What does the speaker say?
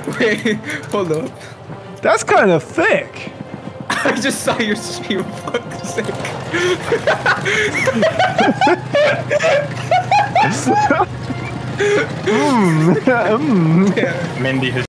Wait, hold up. That's kind of thick. I just saw your stream. Fuck's sake. Mindy,